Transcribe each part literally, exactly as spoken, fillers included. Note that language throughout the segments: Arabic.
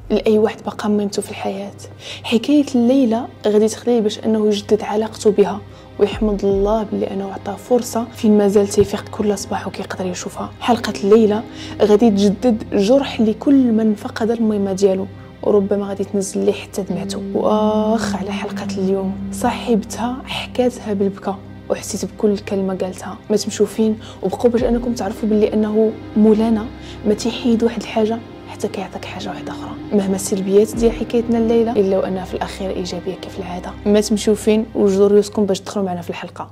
لاي واحد بقى ميمته في الحياه. حكايه الليله غادي تخليه باش انه يجدد علاقته بها ويحمد الله بلي انه عطاه فرصه فين مازال تيفيق كل صباح وكيقدر يشوفها. حلقه الليله غادي تجدد جرح لكل من فقد الميمه ديالو، وربما غادي تنزل ليه حتى دمعته. واخ على حلقه اليوم، صاحبتها حكاتها بالبكا وحسيت بكل كلمه قالتها. ما تمشوا فين وبقوا باش انكم تعرفوا باللي انه مولانا ما تيحيد واحد الحاجه حتى كيعطيك حاجه واحده اخرى. مهما السلبيات ديال حكايتنا الليله الا وانها في الاخير ايجابيه كيف العاده. ما تمشوا فين وجدوا ريوسكم باش تدخلوا معنا في الحلقه.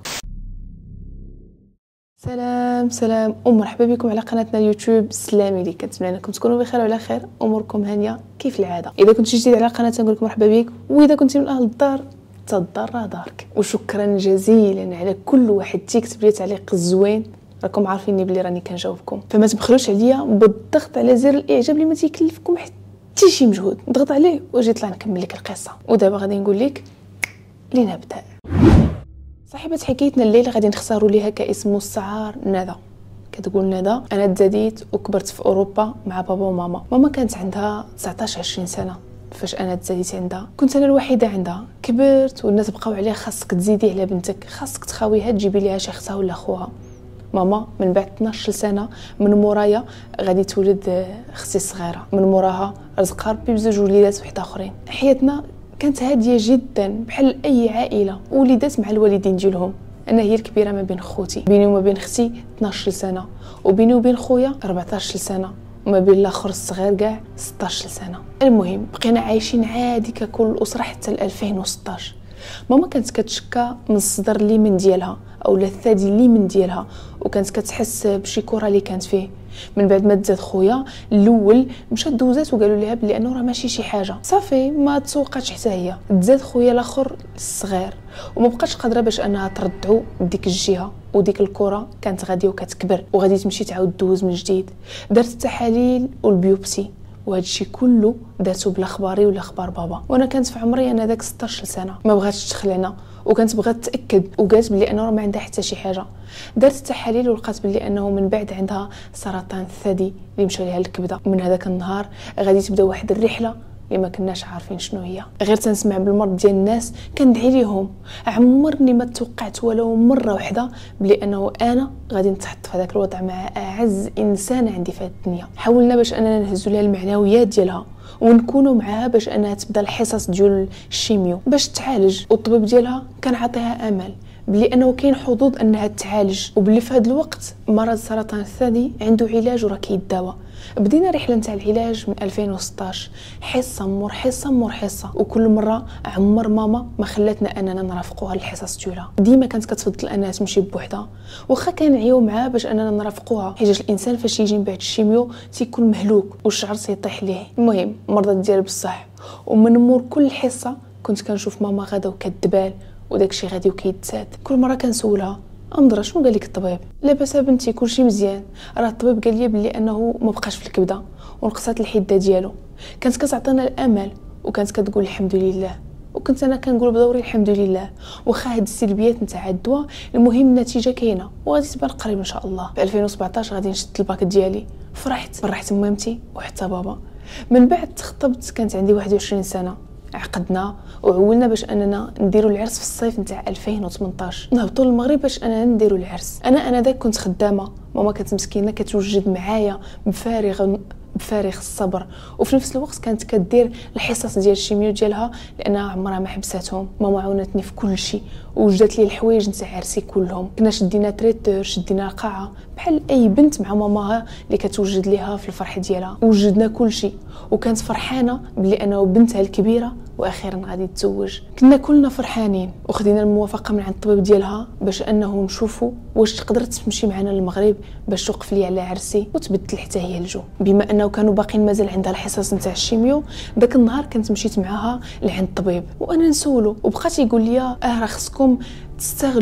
سلام سلام ومرحبا بكم على قناتنا اليوتيوب سلامي لي. كنتمنى انكم تكونوا بخير وعلى خير، اموركم هانيه كيف العاده. اذا كنت جديد على القناه نقول لك مرحبا بك، واذا كنت من اهل الدار تضر دارك. وشكرا جزيلا على كل واحد تيكتب لي تعليق زوين، راكم عارفيني بلي راني كنجاوبكم. فما تبخلوش عليا بالضغط على زر الاعجاب اللي ما تيكلفكم حتى شي مجهود، ضغط عليه واجي طلع نكمل لك القصه. ودابا غادي نقول لك لنبدا. صاحبه حكايتنا الليله غادي نختاروا ليها كاسم مستعار ندى. كتقول ندى: انا تزاديت وكبرت في اوروبا مع بابا وماما. ماما كانت عندها تسعطاش عشرين سنه فاش انا تزاديت عندها. كنت انا الوحيده عندها. كبرت والناس بقاو عليها خاصك تزيدي على بنتك، خاصك تخاويها تجيبي ليها شي اختها ولا خوها. ماما من بعد اثناش سنه من مورايا غادي تولد اختي الصغيره، من موراها رزق ربي بزوج وليدات وحده اخرين. حياتنا كانت هاديه جدا بحال اي عائله، وليدات مع الوالدين ديالهم. انا هي الكبيره ما بين خوتي، بيني وما بين اختي اثناش سنه، وبيني وبين خويا أربعطاش سنه، وما بين الاخر الصغير كاع ستطاش سنه. المهم بقينا عايشين عادي ككل اسره حتى ألفين وستطاش. ماما كانت كتشكى من الصدر اليمين ديالها اولا الثدي اليمين ديالها، وكانت كتحس بشي كره اللي كانت فيه. من بعد ما تزاد خويا الاول مشات دوزات وقالوا لها بلي انه راه ماشي شي حاجه، صافي ما تسوقاتش حتى هي. تزاد خويا الاخر الصغير وما بقاتش قادره باش انها تردعو ديك الجهه، وديك الكره كانت غاديه وكتكبر وغادي تمشي تعاود دوز من جديد. دارت التحاليل والبيوبسي وهذا الشيء كله دارته بلا خباري ولا خبار بابا. وانا كانت في عمري انا داك ستطاش سنه، ما بغاتش تخلعنا وكانت بغات تاكد وقالت بلي انه ما عندها حتى شي حاجه. دارت التحاليل ولقات بلي انه من بعد عندها سرطان الثدي اللي مشى ليها الكبده. من هذاك النهار غادي تبدا واحد الرحله اللي ما كناش عارفين شنو هي. غير تنسمع بالمرض ديال الناس كندعي ليهم. عمرني ما توقعت ولو مره واحده بلي انه انا غادي نتحط في هذاك الوضع مع اعز انسان عندي في الدنيا. حاولنا باش اننا نهزوا لها المعنويات ديالها ونكونوا معها باش انها تبدا الحصص ديال الشيميو باش تعالج، والطبيب ديالها كان عطيها امل بلي انه كاين حظوظ انها تعالج، وبلي في هذا الوقت مرض سرطان الثدي عنده علاج وراه كيداوى. بدينا رحله نتاع العلاج من ألفين وستطاش، حصه مور حصه مور حصه، وكل مره عمر ماما ما خلاتنا اننا نرافقوها الحصص ديالها. ديما كانت كتفضل انها تمشي بوحدها، واخا كنعيو معاها باش اننا نرافقوها حيت الانسان فاش يجي من بعد الشيميو تيكون مهلوك والشعر تيطيح ليه. المهم مرضت ديال بصح، ومن مور كل حصه كنت كنشوف ماما غادا وكتبال وداكشي غادي وكيتزاد. كل مره كنسولها: امضره شنو قال لك الطبيب؟ لاباس بنتي كلشي مزيان، راه الطبيب قال لي بلي انه ما بقاش في الكبده ونقصات الحده ديالو. كانت كتعطينا الامل وكانت كتقول الحمد لله، وكنت انا كنقول بدوري الحمد لله. واخا هاد السلبيات نتاع الدواء المهم النتيجه كاينه وغادي تبان قريب ان شاء الله. في ألفين وسبعطاش غادي نشد الباك ديالي، فرحت فرحت مامتي وحتى بابا. من بعد تخطبت كانت عندي واحد وعشرين سنه، عقدنا وعولنا باش اننا نديروا العرس في الصيف نتاع ألفين وثمنطاش. نهبطوا للمغرب باش اننا نديروا العرس. انا انا داك كنت خدامه، ماما كانت مسكينه كتوجد معايا بفارغ بفارغ الصبر، وفي نفس الوقت كانت كدير الحصص ديال الشيميو ديالها لانها عمرها ما حبساتهم. ماما عاونتني في كل شيء ووجدت لي الحوايج نتاع عرسي كلهم. كنا شدينا تريتور، شدينا قاعه بحال اي بنت مع ماماها اللي كتوجد ليها في الفرح ديالها. وجدنا كل شيء وكانت فرحانه بلي انه بنتها الكبيره واخيرا غادي تتزوج. كنا كلنا فرحانين وخدينا الموافقه من عند الطبيب ديالها باش انه نشوفوا واش تقدر تمشي معنا للمغرب باش توقف لي على عرسي وتبدل حتى هي الجو. بما انه كانوا باقيين مازال عندها الحصص نتاع الشيميو، داك النهار كنت مشيت معاها لعند الطبيب وانا نسولو، وبقات يقول لي اه راه خصكم تستغلوا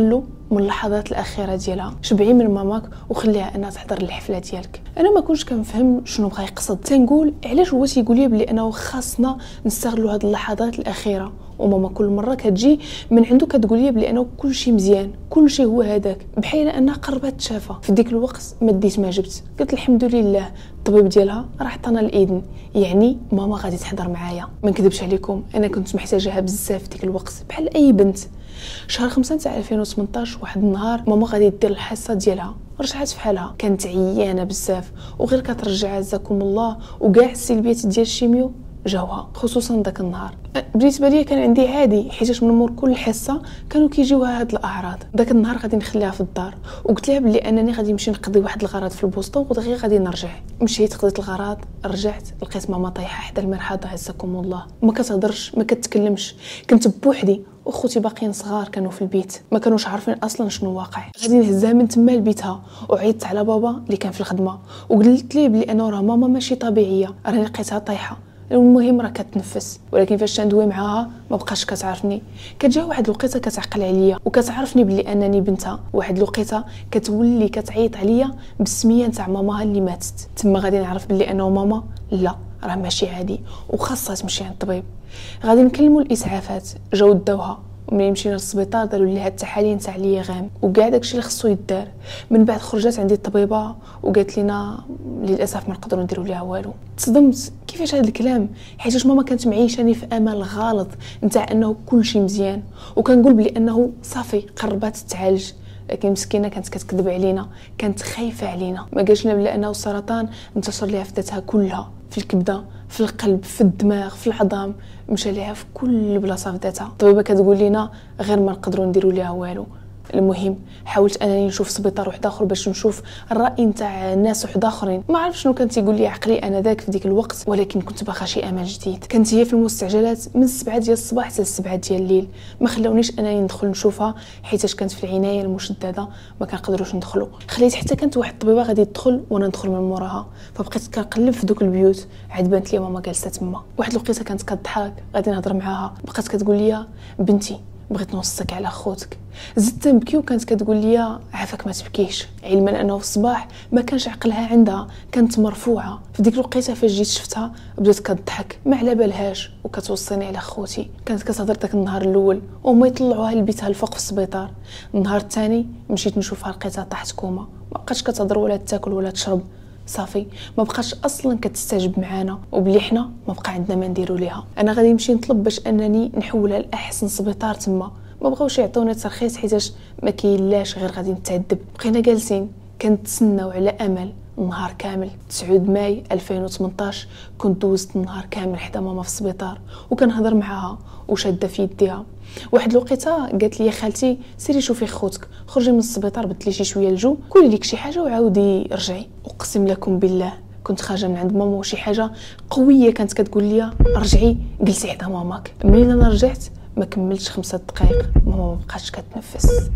من اللحظات الاخيره ديالها، شبعي من ماماك وخليها انها تحضر الحفله ديالك. انا ما كنتش كنفهم شنو بغا يقصد، تنقول علاش هو تيقول لي بلي انه خاصنا نستغلوا هاد اللحظات الاخيره، وماما كل مره كتجي من عنده كتقول لي بلي انه كلشي مزيان، كلشي هو هذاك، بحال انها قربت تشافى. في ديك الوقت ما ديت ما جبت، قلت الحمد لله الطبيب ديالها راه عطانا الاذن، يعني ماما غادي تحضر معايا. ما نكذبش عليكم، انا كنت محتاجاها بزاف ديك الوقت بحال اي بنت. شهر خمسة تاع ألفين وثمنطاش واحد النهار ماما غادي دير الحصه ديالها، رجعت فحالها، كانت عيانه بزاف وغير كترجع عزكم الله، وكاع السلبيات ديال الشيميو جاوها، خصوصا داك النهار. بالنسبه لي كان عندي عادي، حيت من مور كل حصه كانوا كيجيوها هاد الاعراض. داك النهار غادي نخليها في الدار، وقلت لها بلي انني غادي نمشي نقضي واحد الغراض في البوسطه ودغيا غادي نرجع. مشيت قضيت الغراض، رجعت لقيت ماما طايحه حدا المرحاضه عزكم الله، ما كتهضرش ما كتكلمش. كنت بوحدي وخوتي باقيين صغار كانوا في البيت، ما كانوش عارفين اصلا شنو واقع. غادي نهزها من تما لبيتها، وعيطت على بابا اللي كان في الخدمه وقلت ليه بلي انا راه ماما ماشي طبيعيه، راني لقيتها طايحه، المهم راه كتنفس. ولكن فاش ندوي معاها ما بقاش كتعرفني. كتجا واحد الوقيته كتعقل عليا وكتعرفني بلي انني بنتها، واحد الوقيته كتولي كتعيط عليا بالسميه نتاع ماماها اللي ماتت. تما غادي نعرف بلي انه ماما لا راه ماشي عادي وخاصها تمشي عند الطبيب. غادي نكلموا الاسعافات، جاو داوها، وملي مشينا للسبيطار داروا ليها التحاليل تاع اليغام وكاع داكشي اللي خصو يدار. من بعد خرجت عندي الطبيبه وقالت لنا للاسف ما نقدروا نديروا ليها والو. تصدمت كيفاش هذا الكلام، حيت ماما كانت معيشاني في امل غلط نتاع انه كلشي مزيان، وكنقول بلي انه صافي قربات تتعالج. لكن مسكينه كانت كتكذب علينا، كانت خايفه علينا. ما قالش لنا بلا انه السرطان انتشر ليها في ذاتها كلها، في الكبده، في القلب، في الدماغ، في العظام، مشى ليها في كل بلاصه في ذاتها. الطبيبه كتقول لنا غير ما نقدروا نديروا ليها والو. المهم حاولت انني نشوف سبيطار واحد اخر باش نشوف الراي نتاع ناس واحد اخرين. ما عرفت شنو كان تيقول لي عقلي انا ذاك في ديك الوقت، ولكن كنت باغا شي امل جديد. كانت هي في المستعجلات من السبعة ديال الصباح حتى السبعة ديال الليل، ما خلاونيش انني ندخل نشوفها حيت كانت في العنايه المشدده، ما كنقدروش ندخلوا. خليت حتى كانت واحد الطبيبه غادي تدخل وانا ندخل من موراها، فبقيت كنقلب في دوك البيوت عاد بانت لي ماما جالسه تما. واحد الوقيته كانت كتضحك، غادي نهضر معاها، بقات كتقول لي بنتي بغيت نوصيك على خوتك. زدت نبكي وكانت كتقول لي عافاك ما تبكيش، علما انه في الصباح ما كانش عقلها عندها، كانت مرفوعه. في ديك الوقيته فاش جيت شفتها بدات كتضحك ما على بالهاش وكتوصيني على خوتي. كانت كتهضر داك النهار الاول وهما يطلعوها لبيتها الفوق في السبيطار. النهار الثاني مشيت نشوفها لقيتها طاحت كوما، ما بقاتش كتهضر ولا تاكل ولا تشرب، صافي ما بقاش اصلا كتستجب معانا، وبلي حنا ما بقى عندنا ما نديروا ليها. انا غادي نمشي نطلب باش انني نحولها لاحسن سبيطار تما، ما بغاوش يعطوني ترخيص حيتاش ما كاينلاش، غير غادي نتعذب. بقينا جالسين كنتسناو على امل نهار كامل. تسعة ماي ألفين وثمنطاش كنت دوزت نهار كامل حدا ماما في السبيطار وكنهضر معاها وشاده في يديها. واحد الوقيته قالت لي خالتي سيري شوفي خوتك، خرجي من السبيطار بدلي شي شويه الجو، كلي ليك شي حاجه وعاودي رجعي. اقسم لكم بالله كنت خارجه من عند ماما وشي حاجه قويه كانت كتقول لي رجعي جلسي حدا ماماك. منين انا رجعت ما كملتش خمسة دقائق ماما ما بقاش كتنفس،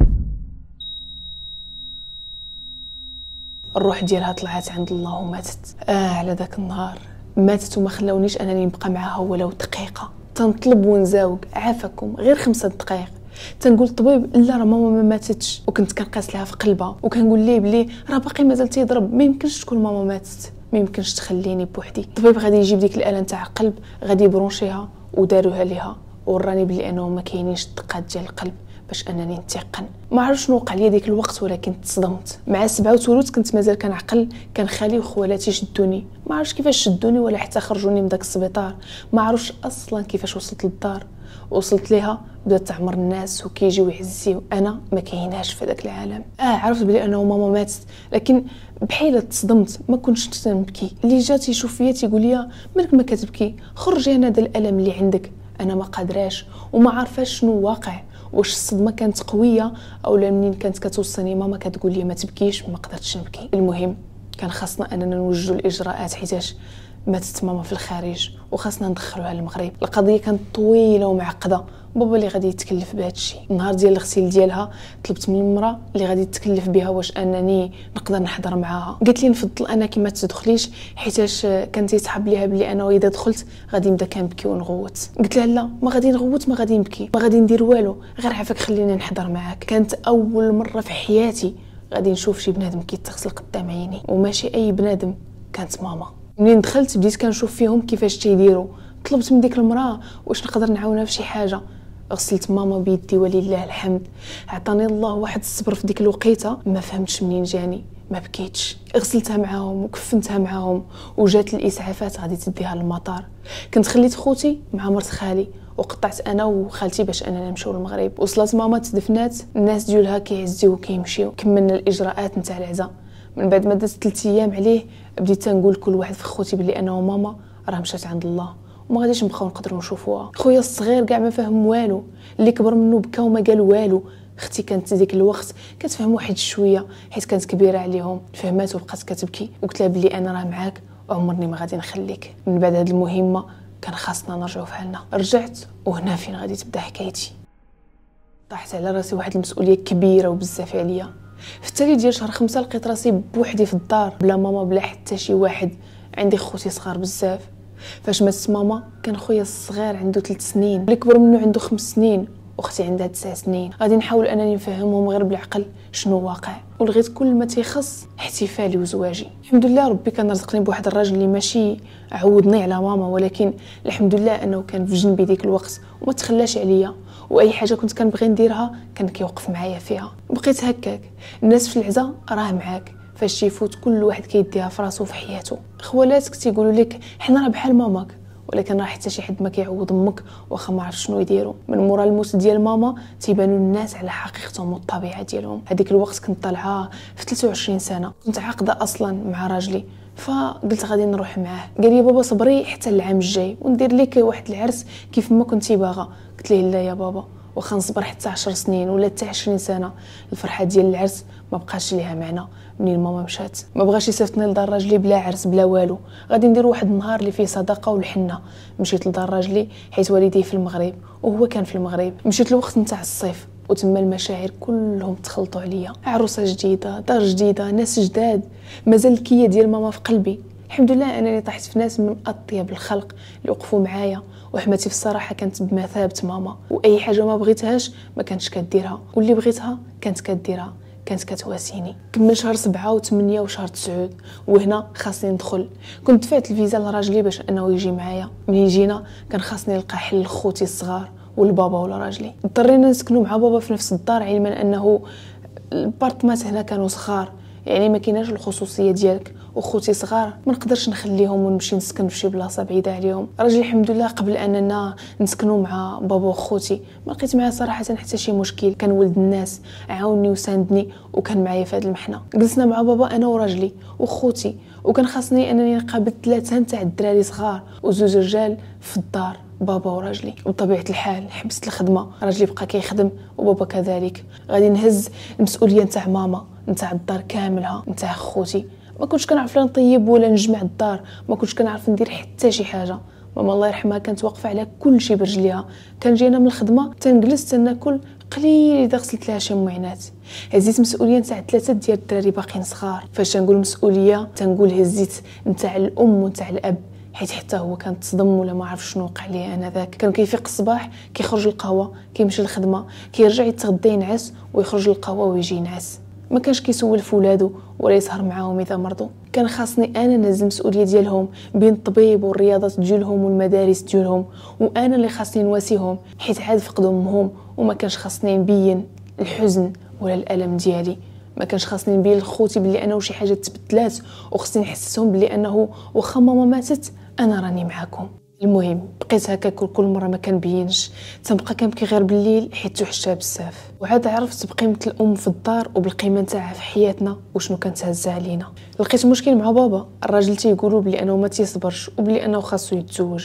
الروح ديالها طلعت عند الله وماتت. اه على ذاك النهار ماتت وما خلاونيش انني نبقى معاها ولو دقيقه. تنطلب ونزاوق عافاكم غير خمسة دقائق. تنقول الطبيب لا راه ماما ما ماتتش، وكنت كنقاس لها في قلبها وكنقول ليه بلي راه باقي مازال تيضرب، ما يمكنش تكون ماما ماتت، ما يمكنش تخليني بوحدي. الطبيب غادي يجيب ديك الاله نتاع القلب غادي يبرونشيها وداروها ليها، وراني بلي انه ما كاينينش الدقات ديال القلب باش انني نتيقن. ما عرفتش شنو وقع لي ديك الوقت، ولكن تصدمت. مع سبعة وثلث كنت مازال كنعقل، كان خالي وخوالاتي شدوني، ما عرفتش كيفاش شدوني ولا حتى خرجوني من داك السبيطار. ما عرفتش اصلا كيفاش وصلت للدار. وصلت ليها بدات تعمر الناس وكيجيو يعزيو، انا ما كايناش في داك العالم. اه عرفت بلي انه ماما ماتت، لكن بحال تصدمت ما كنتش تنبكي. اللي جات يشوف فيا تيقول لي مالك ما كتبكي، خرجي انا هذا الالم اللي عندك. انا ما قادراش وما عارفاش شنو واقع، واش الصدمه كانت قويه اولا منين كانت كتوصلني ماما كتقول لي ما تبكيش ما قدرتش نبكي. المهم كان خاصنا اننا نوجدوا الاجراءات حيتاش ماتت ماما في الخارج وخاصنا ندخلوها للمغرب. القضيه كانت طويله ومعقده بابا اللي غادي يتكلف بهذا الشيء. النهار ديال الغسيل ديالها طلبت من المراه اللي غادي تتكلف بها واش انني نقدر نحضر معاها. قالت لي نفضل انك ما تدخليش حيتاش كانت يصحاب ليها بلي انا اذا دخلت غادي نبدا كنبكي ونغوت. قلت لها لا، ما غادي نغوت، ما غادي نبكي، ما غادي ندير والو، غير عافاك خليني نحضر معاك. كانت اول مره في حياتي غادي نشوف شي بنادم كيتغسل قدام عيني، وماشي اي بنادم، كانت ماما. منين دخلت بديت كنشوف فيهم كيفاش تيديروا. طلبت من ديك المراه واش نقدر نعاونها في شي حاجه. غسلت ماما بيدي ولله الحمد. عطاني الله واحد الصبر في ديك الوقيته ما فهمتش منين جاني، ما بكيتش. غسلتها معاهم وكفنتها معاهم، وجات الاسعافات غادي تديها للمطار. كنت خليت خوتي مع مرت خالي وقطعت انا وخالتي باش اننا نمشيو للمغرب. وصلت ماما تدفنات، الناس ديالها كيعزيو وكيمشيو. كملنا الاجراءات نتاع العزاء. من بعد ما دازت ثلاثة ايام عليه بديت تنقول كل واحد في خوتي بلي انا وماما راه مشات عند الله وما غاديش نبقاو نقدروا نشوفوها. خويا الصغير كاع ما فهم والو، اللي كبر منه بكى وما قال والو. اختي كانت ديك الوقت كتفهم واحد شويه حيت كانت كبيره عليهم، فهمات وبقات كتبكي. وقلت لها بلي انا راه معاك وعمرني ما غادي نخليك. من بعد هذه المهمه كان خاصنا نرجعوا فحالنا. رجعت وهنا فين غادي تبدا حكايتي. طاحت على راسي واحد المسؤوليه كبيره وبزاف عليا. في التالي ديال شهر خمسة لقيت راسي بوحدي في الدار بلا ماما بلا حتى شي واحد. عندي خوتي صغار بزاف. فاش ماتت ماما كان خويا الصغير عنده ثلاث سنين، اللي كبر منه عنده خمس سنين، واختي عندها تسع سنين. غادي نحاول انني نفهمهم غير بالعقل شنو واقع، ولغيت كل ما تيخص احتفالي وزواجي. الحمد لله ربي كان رزقني بواحد الراجل اللي ماشي عودني على ماما، ولكن الحمد لله انه كان في جنبي ديك الوقت وما تخلاش عليا، واي حاجه كنت كنبغي نديرها كان كيوقف معايا فيها. بقيت هكاك. الناس في العزا راه معاك، فاش يفوت كل واحد كيديها في راسو في حياته. خوالاتك تيقولوا لك حنا راه بحال ماماك، ولكن راه حتى شي حد ما كيعوض امك واخا ما عرف شنو يديروا. من مورا الموت ديال ماما تيبانوا الناس على حقيقتهم والطبيعه ديالهم. هذيك الوقت كنت طالعه في ثلاثة وعشرين سنه، كنت عاقده اصلا مع راجلي، فقلت غادي نروح معاه. قال لي بابا صبري حتى العام الجاي وندير لك واحد العرس كيف ما كنتي باغا. قلت ليه لا يا بابا، واخا نصبر حتى عشر سنين ولا حتى عشرين سنه، الفرحه ديال العرس ما بقاش ليها معنى. منين ماما مشات ما بغاش يصيفطني لدار راجلي بلا عرس بلا والو. غادي ندير واحد النهار اللي فيه صدقه والحنه. مشيت لدار راجلي حيت والديه في المغرب وهو كان في المغرب. مشيت الوقت نتاع الصيف وتما المشاعر كلهم تخلطوا عليا. عروسه جديده، دار جديده، ناس جداد، مازال الكيه ديال ماما في قلبي. الحمد لله انني طحت في ناس من اطيب الخلق اللي وقفوا معايا، وحماتي في الصراحه كانت بمثابه ماما، واي حاجه ما بغيتهاش ما كانتش كديرها، واللي بغيتها كانت كديرها، كانت كتواسيني. كمل شهر سبعة وثمانية وشهر تسعود، وهنا خاصني ندخل. كنت دفعت الفيزا لراجلي باش انه يجي معايا. ملي جينا كان خاصني نلقى حل لخوتي الصغار والبابا ولا راجلي. اضطرينا نسكنوا مع بابا في نفس الدار، علما انه البارتمات هنا كانوا صغار، يعني ما كايناش الخصوصيه ديالك. وخوتي صغار ما نقدرش نخليهم ونمشي نسكن في شي بلاصه بعيده عليهم. راجلي الحمد لله قبل اننا نسكنوا مع بابا وخوتي ما لقيت معاه صراحه حتى شي مشكل. كان ولد الناس، عاونني وساندني وكان معايا في هذه المحنه. جلسنا مع بابا انا وراجلي وخوتي، وكان خاصني انني نقابل ثلاثه نتاع الدراري صغار وزوج رجال في الدار، بابا وراجلي. وبطبيعه الحال حبست الخدمه، راجلي بقى كيخدم وبابا كذلك. غادي نهز المسؤوليه نتاع ماما، نتاع الدار كاملها، نتاع خوتي. ما كنتش كنعرف لا نطيب ولا نجمع الدار، ما كنتش كنعرف ندير حتى شي حاجه. ماما الله يرحمها كانت واقفه على كل شيء برجليها. كان جينا من الخدمه تنجلس تناكل قليل اذا غسلت لها شي معينات. هزيت مسؤوليه نتاع ثلاثه ديال الدراري باقيين صغار. فاش تنقول مسؤوليه تنقول هزيت نتاع الام ونتاع الاب، حيت حتى هو كان تصدم ولا ما عرف شنو وقع ليه. انا ذاك كان كيفيق الصباح كيخرج للقهوه كيمشي للخدمه كيرجع يتغدى ينعس ويخرج للقهوه ويجي ينعس. ما كانش كيسول في ولادو ولا يسهر معاهم اذا مرضوا. كان خاصني انا نهز المسؤوليه ديالهم بين الطبيب والرياضات ديالهم والمدارس ديالهم، وانا اللي خاصني نواسيهم حيت عاد فقدوا امهم. وما كانش خاصني نبين الحزن ولا الالم ديالي. ما كانش خاصني نبين لخوتي بلي انا وشي حاجه تبدلات، وخصني نحسسهم بلي انه واخا ماما ماتت انا راني معاكم. المهم بقيت هكا كل مره ما كنبينش، تنبقى كنبكي غير بالليل حيت توحشتها بزاف. وعاد عرفت بقيمه الام في الدار وبالقيمه نتاعها في حياتنا وشنو كانت هزها علينا. لقيت مشكل مع بابا، الراجل تيقولوا بلي انه ما تيصبرش وبلي انه خاصو يتزوج.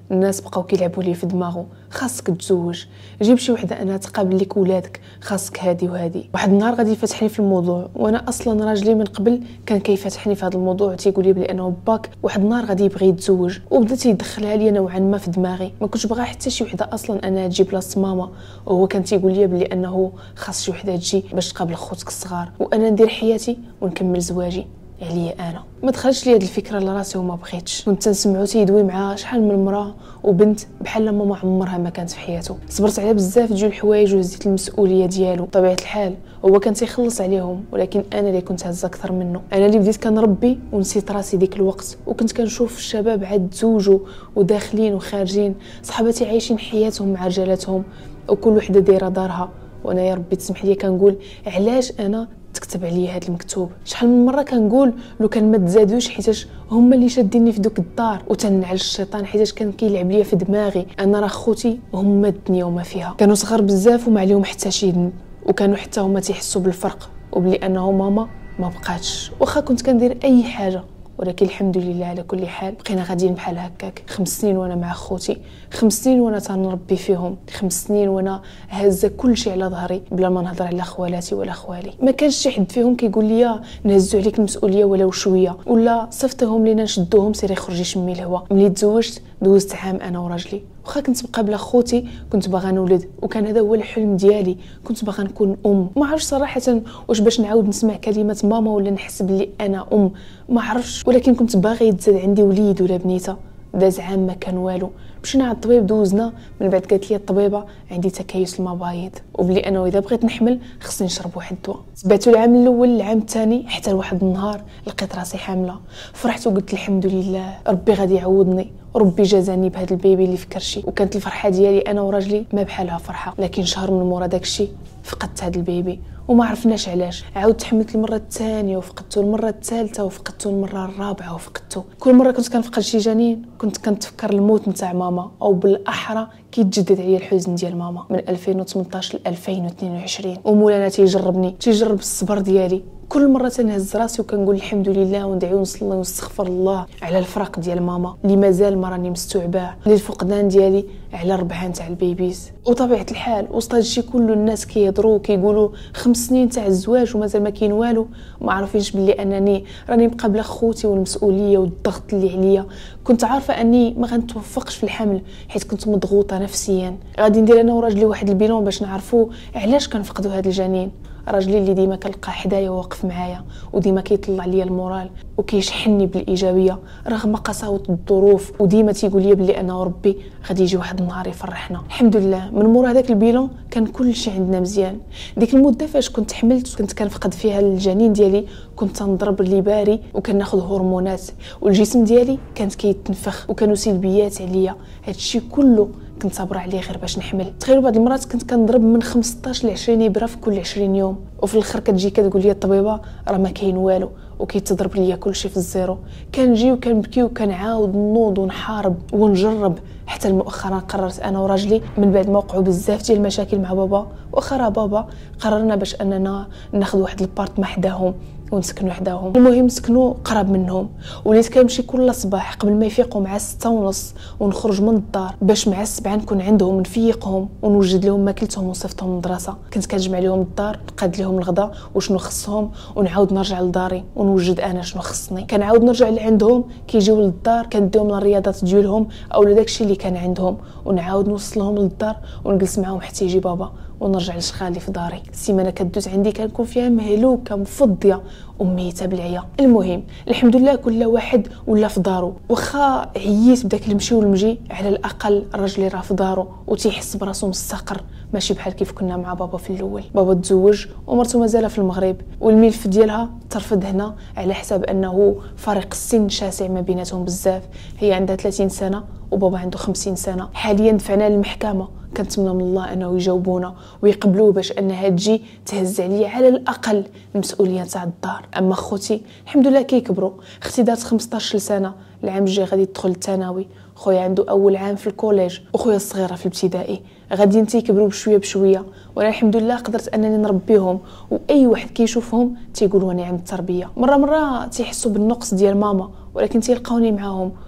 الناس بقاو كيلعبوا لي في دماغه خاصك تزوج، جيب شي وحده انا تقابل لك ولادك، خاصك هادي وهادي. واحد النهار غادي يفتحني في الموضوع، وانا اصلا راجلي من قبل كان كيفتحني في هذا الموضوع وتيقول لي بلي انه باك واحد النهار غادي يبغي يتزوج، وبدا تيدخلها لي نوعا ما في دماغي. ما كنتش باغا حتى شي وحده اصلا انا تجي بلاصه ماما، وهو كان تيقول لي بلي انه خاص شي وحده تجي باش تقابل خوتك الصغار، وانا ندير حياتي ونكمل زواجي عليا انا. ما دخلش لي هاد الفكره لراسي وما بغيتش. كنت نسمعو تيدوي مع شحال من مراه وبنت بحال ماما عمرها ما كانت في حياته. صبرت على بزاف ديال الحوايج وهزيت المسؤوليه ديالو. بطبيعه الحال هو كان تيخلص عليهم، ولكن انا اللي كنت هزه اكثر منه. انا اللي بديت كنربي ونسيت راسي ديك الوقت، وكنت كنشوف الشباب عاد تزوجوا وداخلين وخارجين، صحاباتي عايشين حياتهم مع رجالاتهم وكل وحده دايره دارها، وانا يا ربي تسمح لي كنقول علاش انا تكتب عليا هذا المكتوب. شحال من مره كنقول لو كان ما تزادوش حيتاش هما اللي شاديني في دوك الدار، وتنعل الشيطان حيتاش كان كيلعب ليا في دماغي انا راه خوتي هما الدنيا وما فيها. كانوا صغار بزاف وما عليهم حتى شي ذنب، وكانوا حتى هما تيحسوا بالفرق وبلي انه ماما ما بقاتش. واخا كنت كندير اي حاجه، ولكن الحمد لله على كل حال بقينا غاديين بحال هكاك. خمس سنين وانا مع خوتي، خمس سنين وانا تنربي فيهم، خمس سنين وانا هازه كل شيء على ظهري بلا ما نهضر على خوالاتي ولا خوالي. ما كانش شي حد فيهم كيقول لي نهزوا عليك المسؤوليه ولو شويه، ولا صفتهم لينا نشدوهم سيري خرجي شمي الهواء. ملي تزوجت دوزت عام انا وراجلي، واخا كنت بقى بلا خوتي كنت باغا نولد، وكان هذا هو الحلم ديالي. كنت باغا نكون ام. ما عرفتش صراحه واش باش نعاود نسمع كلمه ماما ولا نحس بلي انا ام، ما عرفتش، ولكن كنت باغي يتزاد عندي وليد ولا بنيته. داز عام ما كان والو، مشينا على الطبيب دوزنا، من بعد قالت لي الطبيبه عندي تكيس المبايض، وبلي انا اذا بغيت نحمل خصني نشرب واحد الدواء. تبعتو العام الاول العام الثاني حتى لواحد النهار لقيت راسي حامله. فرحت وقلت الحمد لله ربي غادي يعوضني، ربي جازاني بهذا البيبي اللي في كرشي. وكانت الفرحه ديالي انا وراجلي ما بحالها فرحه. لكن شهر من مورا داكشي فقدت هذا البيبي وما عرفناش علاش. عاودت حملت المره الثانيه وفقدته، المره الثالثه وفقدته، المره الرابعه وفقدته. كل مره كنت كنفقد شي جنين كنت كنتفكر الموت نتاع ماما، او بالاحرى كيتجدد عليا الحزن ديال ماما. من ألفين وثمنطاش ل ألفين واثنين وعشرين ومولانا تيجربني، تيجرب الصبر ديالي. كل مره تنهز راسي وكنقول الحمد لله وندعي ونصلي ونستغفر الله على الفراق ديال ماما اللي مازال ما راني مستوعباه، للفقدان ديالي على ربعان تاع البيبيز. وطبيعه الحال وسط هادشي كله الناس كيهضروا كيقولوا خمس سنين تاع الزواج ومازال ما كاين والو. ما عارفينش بلي انني راني مقابله خوتي والمسؤوليه والضغط اللي عليا. كنت عارفه اني ما غنتوفقش في الحمل حيت كنت مضغوطه نفسيا. غادي ندير انا وراجلي واحد البيلون باش نعرفوا علاش كنفقدوا هذا الجنين. راجلي اللي ديما كنلقى حدايا واقف معايا وديما كيطلع ليا المورال وكيشحنني بالايجابيه رغم قساوه الظروف، وديما تيقول لي بلي انا وربي غادي يجي واحد النهار يفرحنا. الحمد لله من مور هذاك البيلون كان كل شيء عندنا مزيان. ديك المده فاش كنت حملت كنت كنفقد فيها الجنين ديالي، كنت تنضرب لي باري وكناخذ هرمونات، والجسم ديالي كانت كيتنفخ وكانوا سلبيات عليا. هادشي كله كنت صابره عليه غير باش نحمل. تخيلوا بعض المرات كنت كنضرب من خمسطاش ل عشرين ابره في كل عشرين يوم، وفي الاخر كتجي كتقول لي الطبيبه راه ما كاين والو وكيتضرب ليا كلشي في الزيرو. كنجي وكنبكي وكنعاود نوض ونحارب ونجرب حتى مؤخرا قررت انا وراجلي من بعد ما وقعوا بزاف ديال المشاكل مع بابا واخا بابا قررنا باش اننا ناخذ واحد البارت ما حداهم ونسكنوا حداهم. المهم نسكنوا قرب منهم، وليت كنمشي كل صباح قبل ما يفيقوا مع ستة ونص ونخرج من الدار باش مع السبعة نكون عندهم نفيقهم ونوجد لهم ماكلتهم ونصيفطهم للمدرسه. كنت كنجمع لهم الدار نقاد لهم الغداء وشنو خصهم ونعاود نرجع لداري ونوجد انا شنو خصني. كنعاود نرجع لعندهم كيجيو للدار كنديهم الرياضات ديالهم او داكشي اللي كان عندهم ونعاود نوصلهم للدار ونجلس معاهم حتى يجي بابا ونرجع لشغالي في داري. السيمانه كدوز عندي كنكون فيها مهلوكه مفضيه وميته بالعيا. المهم الحمد لله كل واحد ولا في دارو، واخا عييت بداك المشي والمجي على الاقل راجلي راه في دارو وتيحس براسو مستقر، ماشي بحال كيف كنا مع بابا في الاول. بابا تزوج ومرته مازال في المغرب والملف ديالها ترفض هنا على حساب انه فرق السن شاسع ما بيناتهم بزاف. هي عندها ثلاثين سنه وبابا عنده خمسين سنه. حاليا دفعنا للمحكمه، كنتمنى من الله انه يجاوبونا ويقبلوه باش انها تجي تهز عليا على الاقل المسؤوليه تاع الدار. اما خوتي الحمد لله كيكبروا. اختي دات خمسطاش سنه، العام الجاي غادي تدخل الثانوي، خويا عنده اول عام في الكوليج وخويا الصغيره في الابتدائي. غادي تيكبروا بشويه بشويه وانا الحمد لله قدرت انني نربيهم، واي واحد كيشوفهم تيقول واني عند التربيه. مره مره تيحسوا بالنقص ديال ماما ولكن تيلقاوني معاهم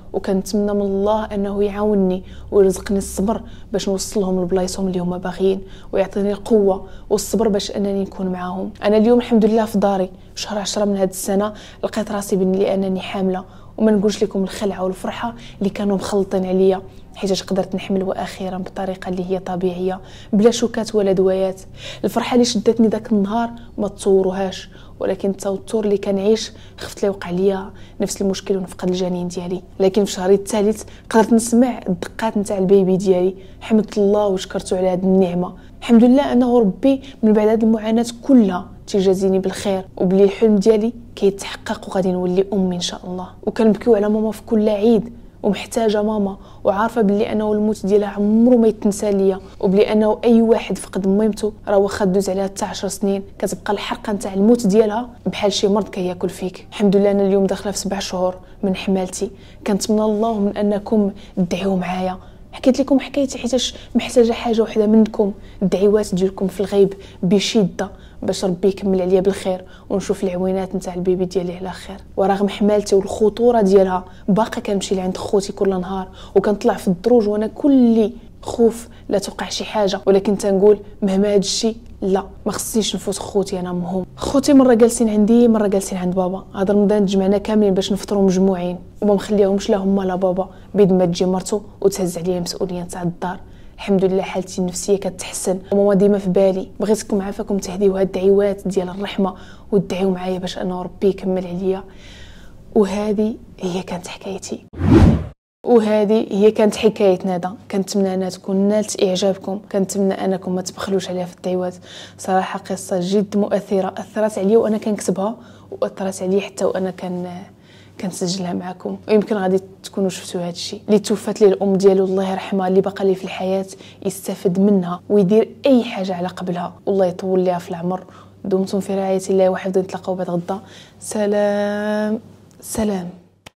وكنتمنى من الله انه يعاونني ويرزقني الصبر باش نوصلهم لبلايصهم اللي هما باغيين، ويعطيني القوه والصبر باش انني نكون معاهم. انا اليوم الحمد لله في داري شهر عشرة من هذه السنه لقيت راسي باني انني حامله، وما نقولش لكم الخلعه والفرحه اللي كانوا مخلطين عليا حيت قدرت نحمل واخيرا بطريقه اللي هي طبيعيه بلا شوكات ولا دوايات. الفرحه اللي شدتني داك النهار ما تصوروهاش، ولكن التوتر اللي كنعيش خفت لي وقع ليا نفس المشكل ونفقد الجنين ديالي. لكن في شهري الثالث قدرت نسمع الدقات نتاع البيبي ديالي، حمدت الله وشكرته على هذه النعمه. الحمد لله انه ربي من بعد هذه المعاناه كلها تيجازيني بالخير، وبلي الحلم ديالي كيتحقق وغادي نولي امي ان شاء الله. وكنبكيو على ماما في كل عيد ومحتاجه ماما، وعارفه بلي انه الموت ديالها عمره ما يتنسى ليا، وبلي انه اي واحد فقد ميمته راه واخا دوز عليها حتى عشر سنين كتبقى الحرقه نتاع الموت ديالها بحال شي مرض كياكل فيك. الحمد لله انا اليوم داخله في سبع شهور من حمالتي. كنتمنى الله من انكم تدعيو معايا. حكيت لكم حكايتي حيتاش محتاجه حاجه وحده منكم، الدعوات ديالكم في الغيب بشده باش ربي يكمل عليا بالخير ونشوف العوينات نتاع البيبي ديالي على خير. ورغم حمالتي والخطوره ديالها باقا كنمشي لعند خوتي كل نهار وكنطلع في الدروج وانا كلي خوف لا توقع شي حاجه، ولكن تنقول مهما هذا الشيء لا ما خصنيش نفوت خوتي انا امهم. خوتي مره جالسين عندي مره جالسين عند بابا. هذا رمضان تجمعنا كاملين باش نفطروا مجموعين وما مخليهمش لا هما لا بابا بيد ما تجي مرتو وتهز عليا المسؤوليه نتاع الدار. الحمد لله حالتي النفسيه كتحسن وماما ديما في بالي. بغيتكم عافاكم تهديو هاد الدعوات ديال الرحمه وتدعيو معايا باش انه ربي يكمل عليا. وهذه هي كانت حكايتي، وهذه هي كانت حكايتنا ندى. كنتمنى انها تكون نالت اعجابكم، كنتمنى انكم ما تبخلوش عليها في الدعوات. صراحه قصه جد مؤثره اثرت عليا وانا كنكتبها، واثرت عليا حتى وانا كان كنسجلها معكم. ويمكن غادي تكونوا شفتوا هذا الشيء اللي توفات لي الام ديالو الله يرحمها، اللي باقا لي في الحياه يستفد منها ويدير اي حاجه على قبلها. والله يطول ليها في العمر. دمتم في رعايه الله وحفظه. نتلاقاو بعد غدا. سلام سلام.